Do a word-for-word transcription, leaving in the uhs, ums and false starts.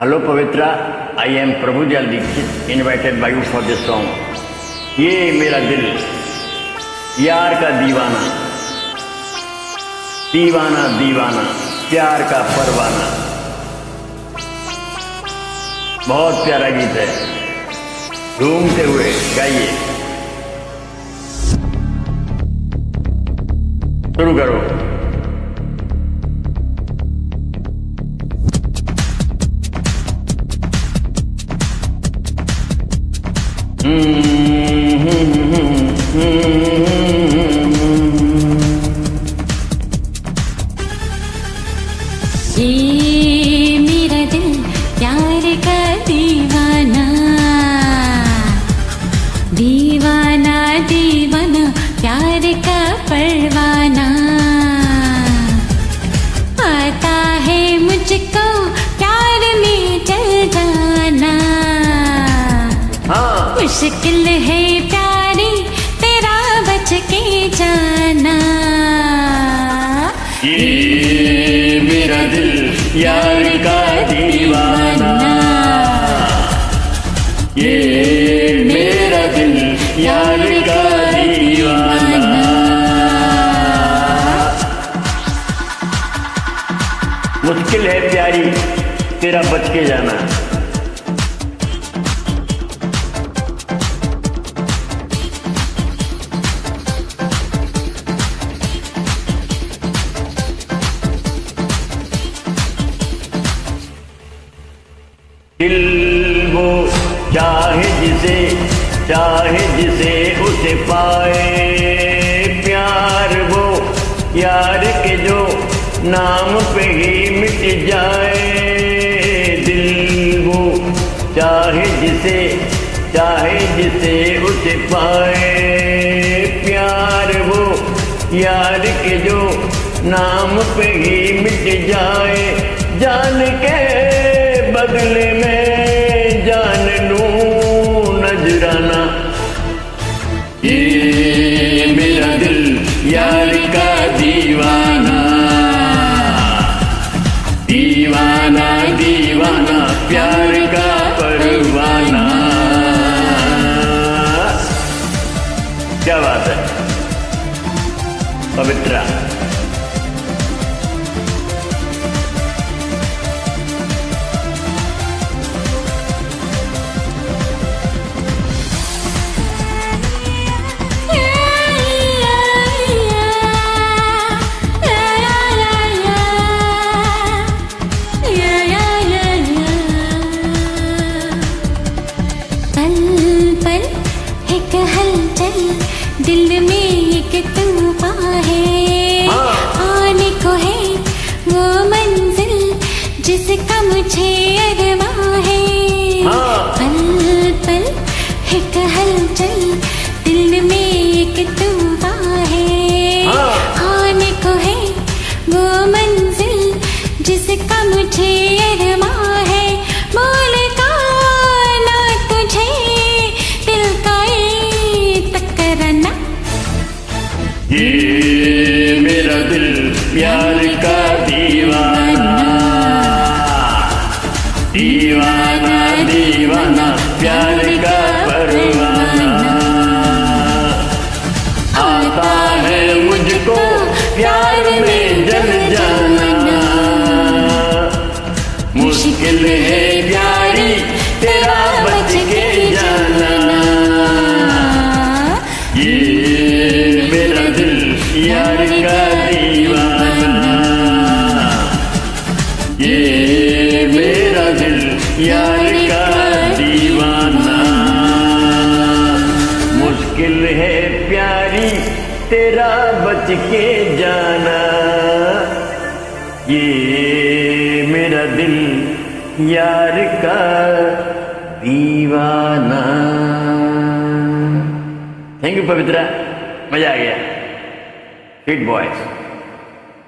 Hello Pavitra, I am Prabhu Dayal Dixit, invited by you for this song. ये मेरा दिल यार का दीवाना, दीवाना दीवाना प्यार का परवाना। बहुत प्यारा गीत है, घूमते हुए गाइए। शुरू करो। ये मेरा दिल प्यार का दीवाना, दीवाना दीवाना प्यार का परवाना। आता है मुझको प्यार में चल जाना, हाँ। मुश्किल है प्यारी तेरा बच के जाना। ये मेरा दिल यार का दीवाना, ये मेरा दिल यार का दीवाना। मुश्किल है प्यारी तेरा बच के जाना। दिल वो चाहे जिसे चाहे जिसे उसे पाए, प्यार वो यार के जो नाम पे ही मिट जाए। दिल वो चाहे जिसे चाहे जिसे उसे पाए, प्यार वो यार के जो नाम पे ही मिट जाए। जान के बदले में जान लूं नजराना। ये मेरा दिल यार का दीवाना, दीवाना दीवाना प्यार का परवाना। क्या बात है पवित्रा। दिल में एक तूफान है, आने को है वो मंजिल जिसका मुझे अरमां है। पल पल एक हलचल, दिल में एक तूफान है, आने को है वो मंजिल जिसका मुझे अरमां है। बोल ये मेरा दिल प्यार का दीवाना, दीवाना दीवाना प्यार का परवाना। आता है मुझको प्यार में जल जाना, मुश्किल है प्यारी तेरा बच के जाना। ये मेरा दिल यार का दीवाना, ये मेरा दिल यार का दीवाना। मुश्किल है प्यारी तेरा बच के जाना। ये मेरा दिल यार का दीवाना। थैंक यू पवित्रा, मजा आ गया। Sweet boys.